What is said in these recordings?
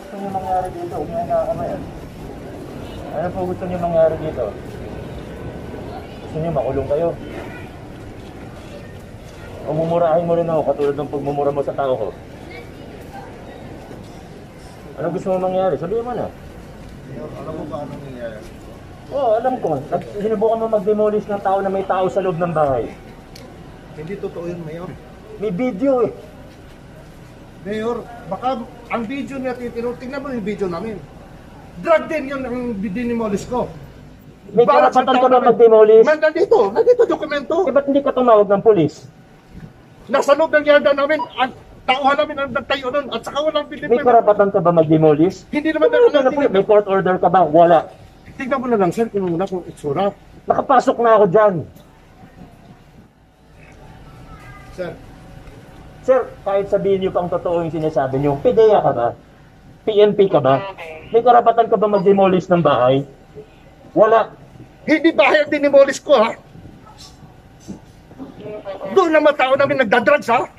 gusto niyo mangyari dito? Huwag niyo nakakamayan. Ano po gusto niyo mangyari dito? Gusto niyo makulong kayo? O mumurahin mo rin ako katulad ng pagmumura mo sa tao ko? Ano gusto mo mangyari? Sabihin mo na. Alam mo ba anong nangyayari? Oo, alam ko. Sinubukan mo mag-demolish ng tao na may tao sa loob ng bahay. Hindi totoo yun, Mayor. May video eh. Mayor, baka ang video niya titiro, tingnan mo yung video namin. Drug din yun ang dinimolish ko. May karapatan ka ba mag-demolish? Nandito dokumento. Eh, ba't hindi ka tumawag ng polis? Nasa loob ng yarda namin, ang tauhan namin ang nagtayo nun, at saka walang Pilipino. May karapatan ka ba mag-demolish? Hindi naman May court order ka ba? Wala. Tingnan mo na lang, sir, kung muna kung itsura. Nakapasok na ako dyan. Sir, Sir, kahit sabihin niyo pang totoo yung sinasabi niyo, PDEA ka ba? PNP ka ba? May karapatan ka ba mag-demolish ng bahay? Wala. hindi bahay ang dinimolish ko, ha? Doon naman tao namin nagdadrugs, ha?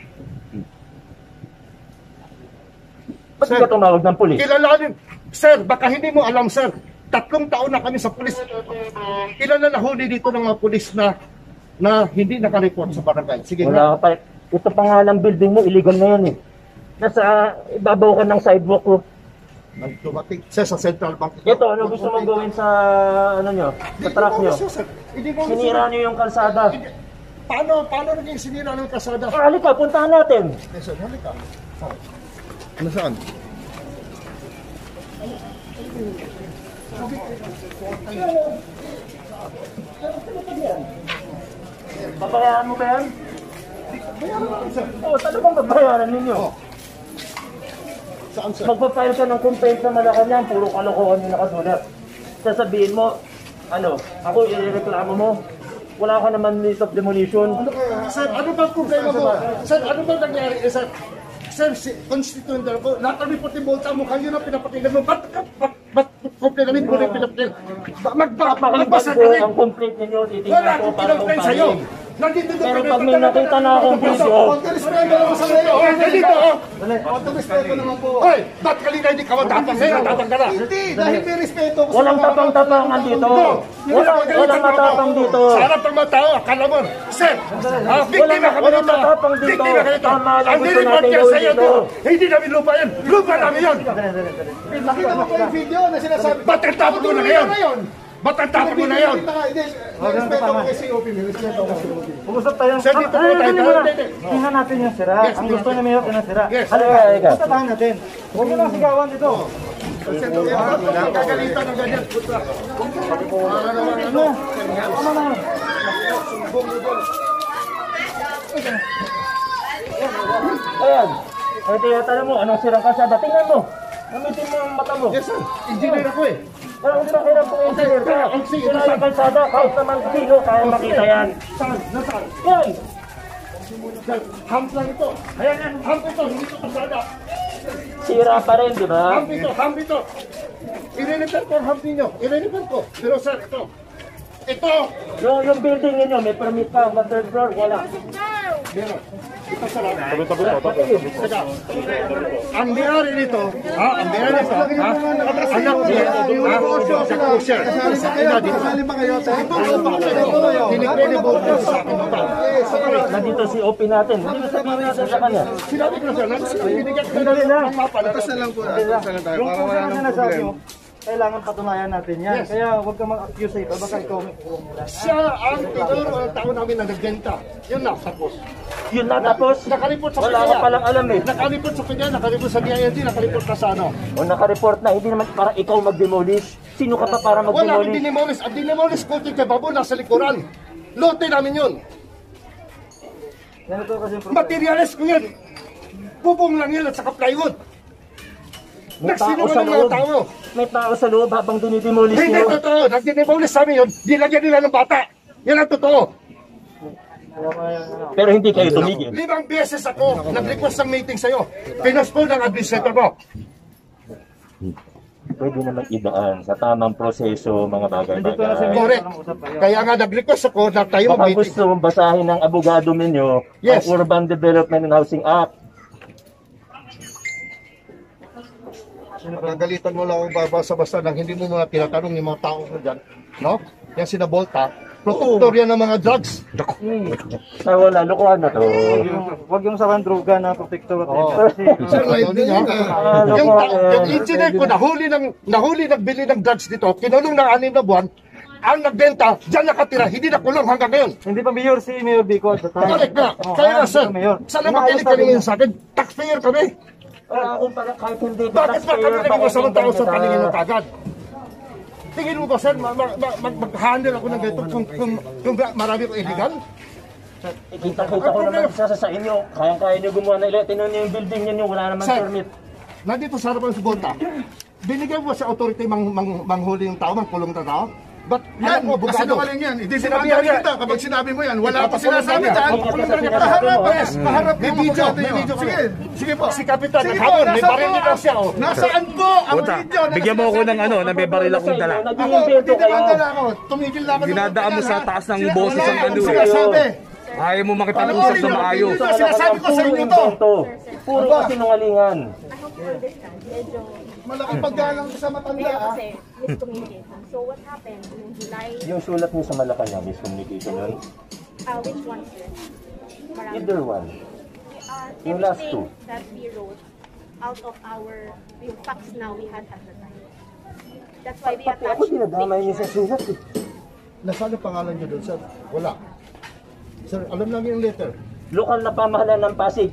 Ba't ka tumawag ng polis? Kilalanin. Sir, baka hindi mo alam, sir. 3 taon na kami sa pulis. Ilan na nahuli dito ng mga pulis na hindi nakareport sa barangay? Sige Wala ka pa. Ito pa nga lang building mo, illegal na yan eh. Nasa ibabaw ka ng sidewalk ko. Nagtumating, sir, sa Central Bank. Ito, ano gusto mong gawin sa, ano nyo, sa truck nyo? Sinira nyo yung kalsada. Paano naging sinira ng kasada? Halika, puntahan natin. Yes, sir, halika. Ano saan? Babayaran mo ba yan? Oo, talagang babayaran ninyo. Saan, sir? Magpa-file ka ng complaint sa Malacanang, puro kalokohan yung nakasulat. Sasabihin mo, ako ireklamo mo, wala ka naman list of demolition. Sir, ano bang problema mo? Sir, ano bang nangyari? Sir, si constituent ako, nakareport yung bolsa mo, kayo na pinapakinggan mo. Ba't complain mo rin pinapakinggan? Magbasa ka rin. Ang complaint ninyo, titignan Wala ko akong para kinoclaim sa'yo. kumpahin. Nandito Pero pag may nakita na akong video, nandito, Auto respeto naman po. Hoy, ba't kanina hindi ka matapang ngayon? Tatang ka na. Hindi, dahil may respeto ko walang tapang-tapangan dito. Walang matapang dito. Sa harap ng mga tao, akala mo, sir, biktima kami walang dito. matapang dito. Biktima ka dito. Tama lang Ang gusto nireport natin yan gawin sa'yo dito. to. Hindi namin lupa yan. Lupa namin yan. Nakita mo po yung video na sinasabi. Ba't ang tapang mo na ngayon? Ba't ang tapang mo na ngayon? Hindi, may respeto ko kay COP. May respeto ko kay COP. Pag-usap tayo. Sir, dito po tayo. Tingnan natin yung sira. Yes, Ang gusto niya mayor, sira. Yes. Halika. Puntahan natin. Huwag mo lang sigawan dito. Kagalitan ng ganyan. Tama na. Ayan. Ay, tinatanong mo, anong sirang kalsada? Tingnan mo. Gamitin mo ang mata mo. Yes, sir. Engineer ako eh. Pero kung pakiram kung engineer ka, sira yung kalsada, kahit naman sino, kaya makita yan. Saan? Nasaan? Yan! Hump lang ito. Ayan yan. Hump ito. Hindi ito kasada. Sira pa rin, di ba? Hump ito. Hump ito. I-repair ko ang hump ninyo. I-repair ko. Pero sir, ito. Ito. Yung building ninyo, may permit pa, sa third floor, wala. Meron. Ito sa lang. Saka, ang mayari nito, ang mayari nito, anak niya, sa closure. Kasali ba kayo? Incredible po sa akin ito. Nandito si OP natin. Hindi na sabihin natin sa kanya. Sinabi ko na sir, binigyan ko na. ng mapa. Tapos na lang po. Tapos na lang tayo. Para wala nang problema. Kailangan patunayan natin yan. Yes. Kaya huwag kang mag-accuse sa iba. Baka ikaw may kulong nila. Siya ang tinuro ng tao namin na nagbenta. Yun na, tapos. Yun na tapos. Nakareport sa Wala ka palang alam eh. Nakareport sa kanya, nakareport sa DILG, nakareport na sa ano. O nakareport na, hindi naman para ikaw mag-demolish. Sino ka pa para Wala akong mag-demolish? dinimolish. Ang dinimolish ko kay Babo nasa likuran. Lote namin yun. Yan ito kasi yung problema. Materials ko yan. Bubong lang yan at saka plywood. May tao sa Nagsinungaling loob. mga tao. May tao sa loob habang dinidemolish Hindi nyo. totoo. Nag-dinimolish sa amin yun. Dilagyan nila ng bata. Yan ang totoo. Pero hindi kayo tumigil. 5 beses ako nag-request ng meeting sa'yo. Pinospone ng administrator mo. Pwede naman idaan sa tamang proseso mga bagay-bagay. Correct. Kaya nga nag-request ako na tayo Baka meeting. gusto mong basahin ng abogado ninyo Yes. ang Urban Development and Housing Act. Nagagalitan mo lang ako basta-basta nang hindi mo mga tinatanong yung mga tao na dyan. No? Yan sina Volta. Protector yan ng mga drugs. Wala, lokohan na to. Huwag yung sarang droga na protector at Sir, yung engineer ko nahuli nagbili ng drugs dito, kinulong ng 6 na buwan, ang nagbenta, dyan nakatira, hindi nakulong hanggang ngayon. Hindi pa mayor si Mayor Bico at the time. Correct na. Kaya na sir, saan na makinig ka rin sa akin? Taxpayer kami. Kung pala kahit hindi Bakit ba kami naging masamang tao sa paningin mo kagad? Tingin mo ba sir, mag-handle ako ng ganito kung marami ko illegal? Kita-kita ko naman sa inyo. Kaya nyo gumawa na ilan. Tinan nyo yung building nyo, wala naman Sir, permit. nandito sa harapan si Volta, binigyan mo sa authority manghuli yung tao, mangkulong na tao? Ba't Yan, mo, abogado? kasinungaling yan. Hindi Sinabi sinabi yan. kita kapag sinabi mo yan. Wala pa sinasabi Yan. dyan. Kaharap, yes. Kaharap May yung video, abogado may nyo. video. Sige. Sige po, si Kapitan, Sige po, naghapon, may nasaan baril po? din daw siya. Oh. Nasaan po ang video? Bigyan mo ako ng na may baril akong dala. Ako, Nag-invento kayo. tinatanggal ako. Tumigil na ako. Dinadaan mo sa taas ng boses ang Wala ano. akong sinasabi. Ayaw mo makipag-usap na maayos. Sinasabi ko sa inyo to. Puro kasinungalingan. I hope you understand. Medyo, Malaking paggalang sa matanda medyo ah. kasi miscommunication. So what happened in July, Yung sulat niyo sa Malacanang, miscommunication nun? which one, sir? Marami. Either one. Yung last Everything two. that we wrote out of our yung facts now we had at the time. That's why we Pati ako attached dinadamay niyo sa sulat eh. Nasaan ang pangalan nyo doon, sir? Wala. Sir, alam lang yung letter. Lokal na pamahalaan ng Pasig.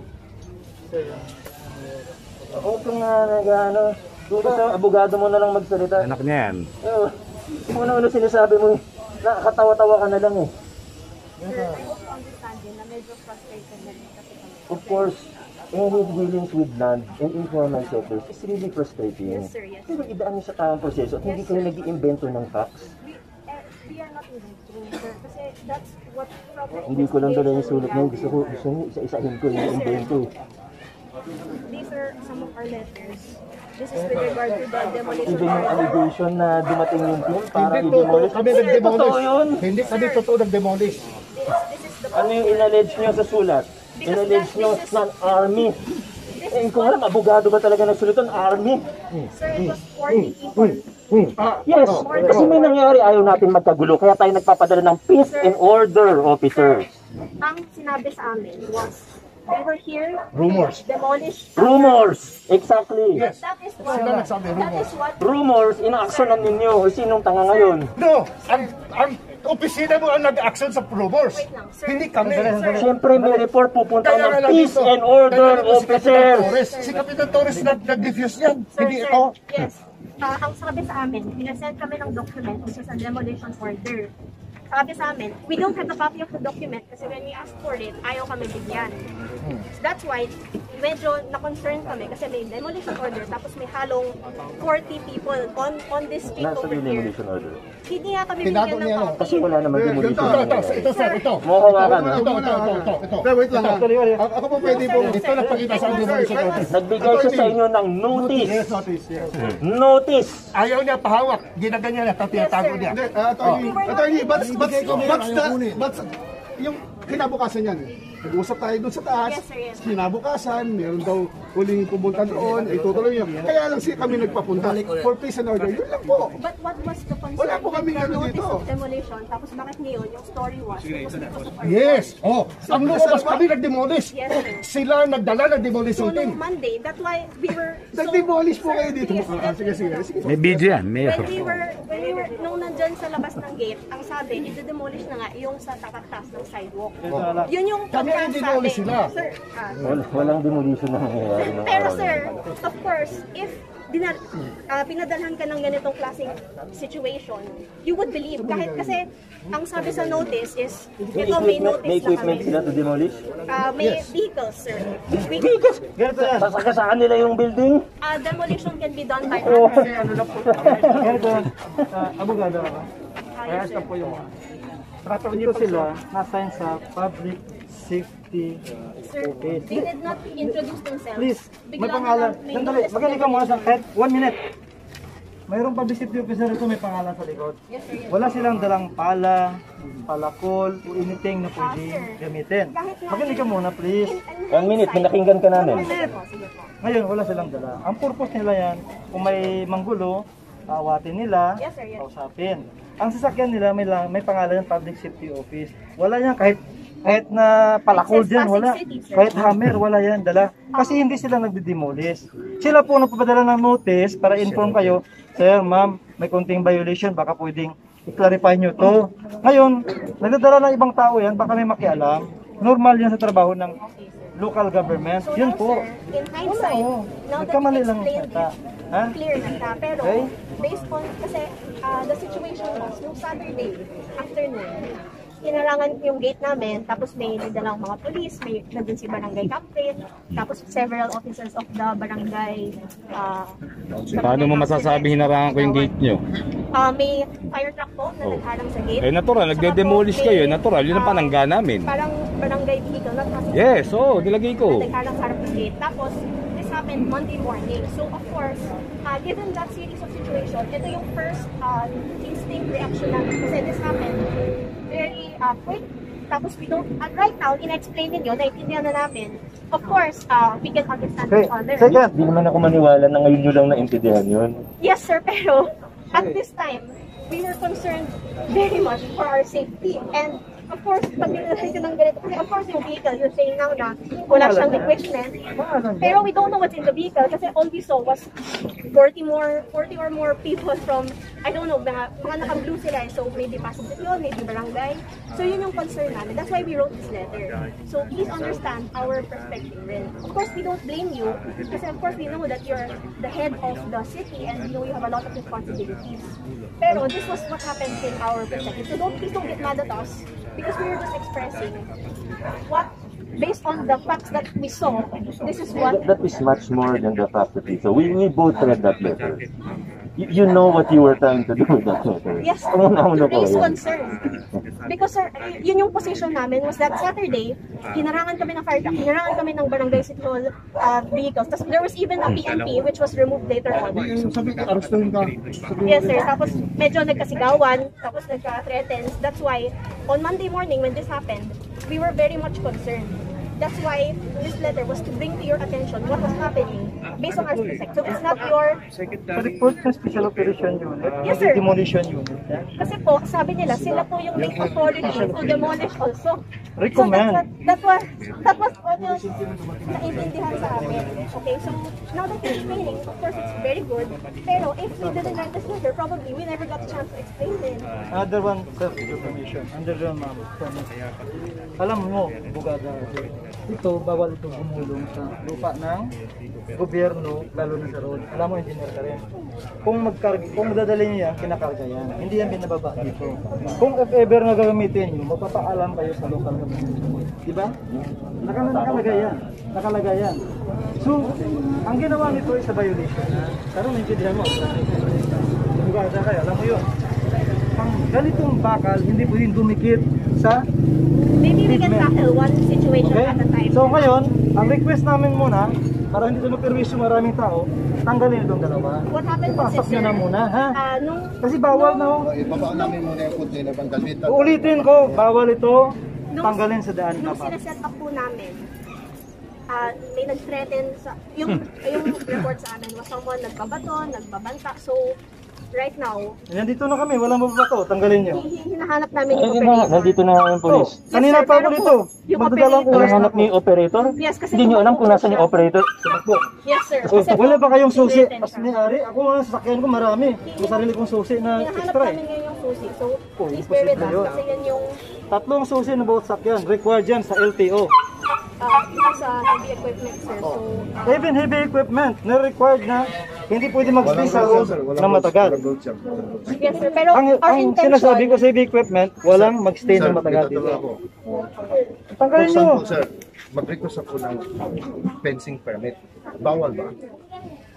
Huwag kang nag-ano. Dito sa abogado mo na lang magsalita. Anak niya yan. Una-una sinasabi mo, nakakatawa-tawa ka na lang eh. Sir, I hope you understand din na medyo frustrated na rin kasi kami. Of course, any dealings with land and informal sectors is really frustrating. Yes, sir, yes. Pero idaan niyo sa tamang proseso at hindi kayo nag-iimbento ng facts. We are not even true, sir. Kasi that's what proper Hindi ko lang dala yung sulat na yun. Gusto niyo isa-isahin ko yung invento eh. These are some of our letters. This is with regard to the demolition. Even yung allegation na dumating yung team para Hindi totoo i-demolish. kami Totoo nag-demolish. yun. Hindi kami totoo nag-demolish. This is the Ano yung inallege nyo sa sulat? Inallege nyo sa army. Eh, kung alam, abogado ba talaga nagsulat ng army? sir, it was 40 people. Yes, kasi may nangyari, ayaw natin magkagulo. Kaya tayo nagpapadala ng peace and order officers. Ang sinabi sa amin was, we were here, Rumors. demolish. Rumors! Exactly. Yes. That is what, Sila nagsabi, that is what, Rumors, ina-actionan ninyo. O sinong tanga ngayon? No, ang opisina mo ang nag-action sa rumors. Wait lang, sir. Hindi kami. Siyempre may report pupunta Kaya nga ng lang peace dito, and order kaya nga si Kapitan officers. Torres. Si Kapitan Torres nag-diffuse yan. sir, Hindi sir, ito. yes. Ang sabi sa amin, pinasend kami ng document, which is a demolition order. Sabi sa amin, we don't have a copy of the document kasi when we asked for it, ayaw kami bigyan. So that's why, medyo na-concern kami kasi may demolition order tapos may halong 40 people on this street Nasa over yung here. demolition order. Hindi nga kami Tinago bigyan ng niya, no? copy. Kasi wala naman demolition Ito, order. sir, ito. Mukhawakan ha? Ito. Wait lang. Ako po pwede po. Ito nagpakita sa akin demolition order. Nagbigay siya sa inyo ng notice. Yes, notice. Yes. Notice! Ayaw niya pahawak. Ginaganyan niya. Tapos tinatago niya. Attorney, but yung kinabukasan yan, nag-usap tayo doon sa taas, Yes, sir, yes. kinabukasan, meron daw huling pumunta doon, ay tutuloy yun. Kaya lang siya kami nagpapunta for peace and order, yun lang po. But what was the concern? Wala po kaming ano Notice dito. of demolition, tapos bakit ngayon, yung story was, it was because of our Yes. Oh, ang lumabas kami nag-demolish. Yes, sir. Sila nagdala ng demolition So, team. nung Monday, that's why we were Nag-demolish po kayo dito. Yes, yes, Sige. May video yan, Mayor. when we were, nung nandyan sa labas ng gate, ang sabi, i-demolish na nga yung sa takas ng sidewalk. Yun yung Kami ang demolish sila. Sir, Walang demolition na nangyayari. ng pero araw. sir, of course, if pinadalhan ka ng ganitong klaseng situation, you would believe. Kahit kasi, ang sabi sa notice is, ito may notice May na equipment kami. sila to demolish? May vehicles, sir. Because, sasakasaan nila yung building? Demolition can be done by hand, sir. Ganito, abogado ako. Kaya Ayun, sir. po yung dito sila na-assign sa public safety. Sir, they did not introduce themselves. Please, may Bigla na pangalan. lang may Sandali, notice magaling ka muna sa head. 1 minute. mayroong public safety officer ito may pangalan sa likod. Yes, sir. Yes, Wala silang dalang pala, palakol, o anything na pwede gamitin. Makinig ka muna, please. 1 minute, pinakinggan ka namin. Sige po, sige po. Ngayon, wala silang dala. Ang purpose nila yan, kung may manggulo, awatin nila, Yes, sir, yes. kausapin. Ang sasakyan nila may pangalan ng public safety office. Wala yan kahit na palakol dyan, wala. Kahit hammer, wala yan dala. Kasi hindi sila nagdi-demolish. Sila po nagpapadala ng notice para inform kayo, Sir, ma'am, may konting violation, baka pwedeng i-clarify nyo to. Ngayon, nagdadala ng ibang tao yan, baka may makialam. Normal yan sa trabaho ng local government. So Yun now, po. sir, in hindsight, Oo. now that Nagkamali you lang explained yata. it, Ha? clear na siya. Pero, Okay. based on, kasi the situation was, nung Saturday afternoon, hinarangan yung gate namin, tapos may nidalang mga police, may nandun si barangay captain, tapos several officers of the barangay. Paano mo masasabi hinarangan ko yung gate nyo? May fire truck po na nagharang sa gate. Eh natural, Saka nagde-demolish po, kayo, may, natural, yun ang panangga namin. Parang barangay vehicle, not kasi Yes, oo, nilagay ko. na nagharang sa harap ng gate. Tapos, this happened Monday morning. So, of course, given that series of situation, ito yung first instinct reaction namin. Kasi this happened very quick. Tapos, we don't, right now, in-explain ninyo, naiintindihan na namin. Of course, we can understand Okay, each other. second. Hindi naman ako maniwala na ngayon nyo lang naintindihan yun. Yes, sir, pero at this time, we were concerned very much for our safety. And of course, pag nilagay ka ng ganito, kasi of course yung vehicle, you're saying now na wala siyang equipment. Pero we don't know what's in the vehicle kasi all we saw was 40 or more people from, I don't know, mga naka-blue sila. So maybe passenger yun, maybe barangay. So yun yung concern namin. That's why we wrote this letter. So please understand our perspective rin. Of course, we don't blame you kasi of course we know that you're the head of the city and you know you have a lot of responsibilities. Pero this was what happened in our perspective. So please don't get mad at us because we were just expressing what, based on the facts that we saw, this is what. That is much more than the fact that we saw. We both read that letter. You know what you were trying to do with that letter. Yes, Una-una to ko raise yun. concern. Because sir, yun yung position namin was that Saturday, hinarangan kami ng fire truck, hinarangan kami ng barangay city hall vehicles. Tapos there was even a PNP which was removed later on. Sabi ko, arestuhin ka. Yes sir, tapos medyo nagkasigawan, tapos nagka-threatens. That's why, on Monday morning when this happened, we were very much concerned. That's why this letter was to bring to your attention what was happening based on our perspective. So it's not your. Report ng Special Operation Unit, Yes, sir. Demolition Unit. Yeah? Kasi po, sabi nila, sila po yung may authority to demolish also. Recommend. So that was what yung naintindihan sa amin. Okay, so now that you're explaining, of course it's very good. Pero if we didn't write this letter, probably we never got a chance to explain it. Another one, sir, information. Under the ma'am. Alam mo, Bugada, ito, bawal ito gumulong sa lupa ng gobyerno, lalo na sa road. Alam mo, engineer ka rin. Kung madadali niyo yan, kinakarga yan. Hindi yan binababa dito. Kung if ever na gagamitin nyo, magpapaalam kayo sa local government. Diba? Nakalagay yan. Nakalagay yan. So, ang ginawa nito ay sa violation. Pero maintindihan mo. Bugada kayo, alam mo yun. Ang ganitong bakal, hindi pwedeng dumikit sa Maybe we can tackle one situation okay? at a time. So ngayon, ang request namin muna, para hindi ito magperwisyo maraming tao, tanggalin itong dalawa. What happened was Pasok nyo na muna, ha? nung Kasi bawal na ho. Ibaba namin muna yung container pang dalita. Uulitin ko, bawal ito, tanggalin sa daan nung dapat. sinaset up po namin, may nag-threaten sa, yung report sa amin was someone nagbabaton, nagbabanta. So, right now, Nandito na kami, walang mababato, tanggalin nyo. hinahanap namin yung Ayun na, operator. nandito na nga yung police. Yes, Kanina sir, pa ako pero dito. yung Magdadalang operator- oras na Hinahanap ako. niyo yung operator? Yes, kasi Hindi niyo alam kung nasan yung siya. operator? Yes, sir. Oh, Kasi wala po, ba kayong susi? threaten As siya. ni-ari, ako ang sasakyan ko marami. May sarili kong susi na Hinahanap extra eh. namin ngayon yung susi. So, Oh, please bear with us. imposible yun. Kasi yan yung Tatlong susi na bawat sakyan, required yan sa LTO. sa heavy equipment, sir. So, Even heavy equipment na required na hindi pwede mag-stay sa road na matagal. yes, sir. Pero Ang our intention, sinasabi ko sa heavy equipment, walang mag-stay na matagal dito. Tanggalin nyo. Sir, mag-request ako ng fencing permit. Bawal ba?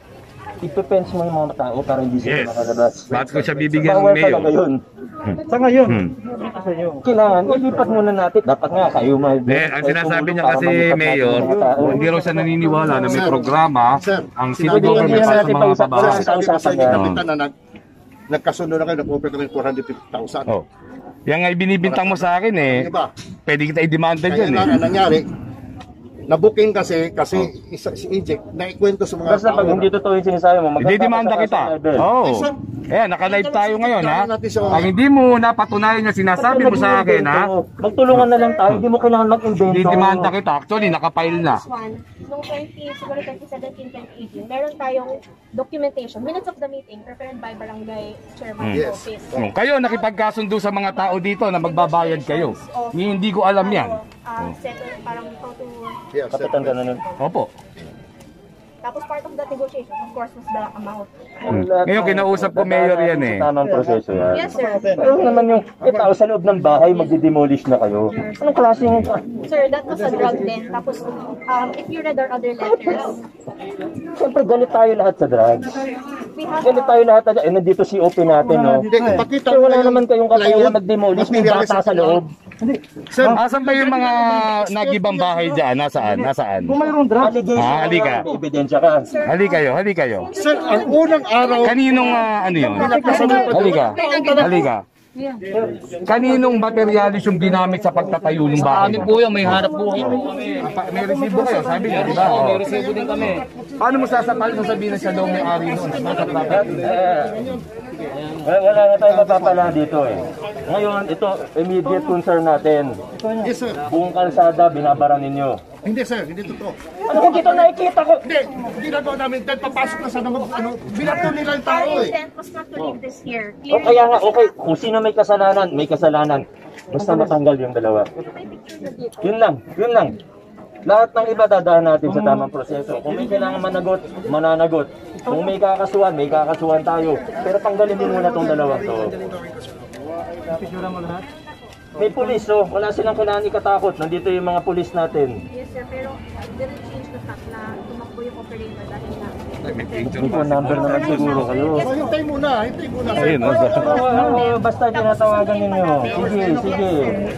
ipe-fence mo yung mga tao para hindi sila Yes. makalabas. Bakit ko siya bibigyan ng Bawal mayor? talaga yun. Sa ngayon, dito sa inyo. Kailangan, ilipat muna natin. Dapat nga kayo may... Ang sinasabi niya para kasi, malipat natin Mayor, yung mga tao. hindi raw siya naniniwala na may Sir. programa Sir. ang city Sinabi government hindi para sa natin mga pag-usap- kabahay. Sabi ko sa inyo, Usapan kapitan, na nagkasundo na kayo, nag-offer kami 450,000. Oh. Yan nga ibinibintang mo sa akin eh. Diba? Pwede kita i-demanda Kaya dyan eh. nga, ang nangyari, na-booking kasi si Eject, naikwento sa mga Basta pag hindi totoo yung sinasabi mo, Hindi demanda kita. Oo. Ayan, naka-live tayo ngayon ha. Ang hindi mo napatunayan na sinasabi mo sa akin ha. Magtulungan na lang tayo, hindi mo kailangan mag-invento. Hindi demanda kita. Actually, naka-file na. One, nung 2017, 2018, meron tayong documentation, minutes of the meeting, prepared by barangay chairman Yes. office. Kayo nakipagkasundo sa mga tao dito na magbabayad kayo. Hindi ko alam yan. Settle, parang how to... Yes, sir. Kapitan ka na nun. Opo. Tapos part of that negotiation, of course, was the amount. Ngayon, kinausap ko, Mayor, yan eh. Sa tamang proseso yan. Yes, sir. Pero naman yung tao sa loob ng bahay, magdi-demolish na kayo. Anong klaseng... Sir, that was a drug den. Tapos, if you read our other letters, Siyempre, galit tayo lahat sa drugs. we have... Galit tayo lahat sa... Eh, nandito si OP natin, no? Hindi, pakita Pero mo wala na yung naman kayong kakayahan plywood. mag-demolish, may Materials bata sa loob. Sir, Asan ba yung mga nagibang bahay dyan? Nasaan? Nasaan? Kung mayroong drugs, Allegation. Halika. May ebidensya ka. Halika kayo. sir, ang unang araw, Kaninong ano yun? Halika. Kaninong materialis yung ginamit sa pagtatayo ng bahay? Ano po yung may harap buhay po kami. May resibo kayo, sabi niyo, di ba? Oo, may Oh. resibo din kami. Paano mo sasabihin na siya daw may ari nun? Wala na tayong mapapala dito eh. Ngayon, ito, immediate concern natin. yes sir, Buong kalsada, binabara ninyo. hindi sir, hindi totoo. Ano kung dito nakikita ko? Hindi, ginagawa namin, dahil papasok na sana binato nila yung tao Our eh. intent was not to leave this here. O kaya nga, okay, kung sino may kasalanan, may kasalanan. Basta matanggal yung dalawa. Yun lang. Lahat ng iba dadaan natin sa tamang proseso. Kung may kailangan managot, mananagot. Kung may kakasuhan tayo. Pero tanggalin din muna tong dalawang to. picture mo lahat. May pulis, so wala silang kailangan ikatakot. Nandito yung mga pulis natin. Yes, sir. Pero didn't change the fact na tumakbo yung operator dahil na... Hindi po number naman siguro kayo. So, hintay muna sir. Ayun, no? Basta tinatawagan ninyo. Sige.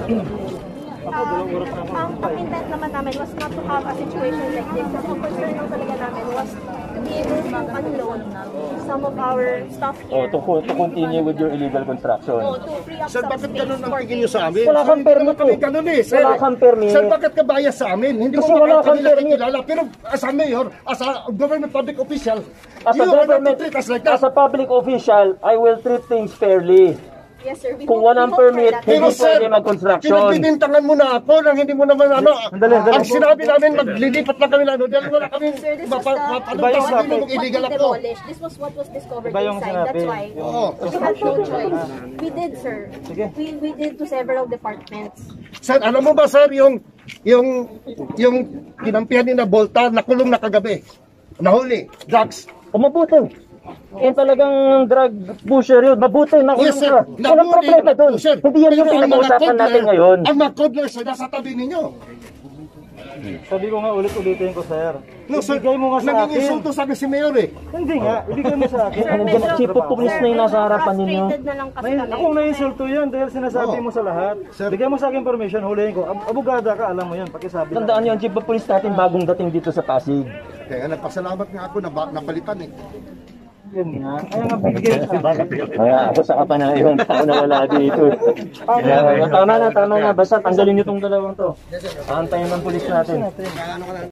Ang intent naman namin was not to have a situation like this. Ang concern lang talaga namin was to be able to unload some of our stuff Oh, here. to continue with your illegal construction. To free up Sir, some bakit space ganun ang for tingin nyo sa amin? Wala kang permit Kami eh. ganun eh, sir. Wala kang permit. Sir, bakit ka bias sa amin? Hindi Kasi mo wala bakit kang kanila permit. kilala. Pero as a mayor, as a government public official, As a you are not to government, treat us like that. as a public official, I will treat things fairly. Yes, sir. We Kung hope- walang we hope for permit, that. hindi Pero sir, pwede mag-construction. pinagbibintangan mo na ako nang hindi mo naman ano. Sandali. Ang sinabi namin, maglilipat lang kami na ano. Dahil wala kami, Sir, this was ano Iba yung tawag sabi. nyo, illegal what we ako. demolished. This was what was discovered Iba yung inside. sinabi. That's why Oo. we had no choice. We did, sir. We did to several departments. Sir, alam mo ba sir, yung kinampihan ni na Volta, nakulong na kagabi. Nahuli, drugs. Mabuti. Yan talagang drug pusher yun. Mabuti, nakulong Yes, sir. ka. Walang problema doon. Sir, Hindi yan yung pero ang mga pinag-uusapan codler- natin ngayon. Ang mga codlers ay nasa tabi ninyo. Sabi ko nga ulit-ulitin ko, sir. No, sir, Ibigay mo nga sa akin. nag-iinsulto sa akin si Mayor eh. Hindi nga, ibigay mo sa akin. Sir, Nandiyan ang chief of police na yung nasa harapan ninyo. frustrated na lang kasi kami. Ako na-insulto yan dahil sinasabi mo sa lahat. Bigay mo sa akin permission, hulihin ko. Abogada ka, alam mo yan, pakisabi lang. Tandaan nyo, ang chief of police natin bagong dating dito sa Pasig. Kaya nagpasalamat nga ako na napalitan eh. Yun nga. Kaya nga, bigay mo sa akin. Kaya ako sa kapanayong tao na wala dito. Kaya, tama na. Basta tanggalin nyo tong dalawang to. Aantayin ng pulis natin.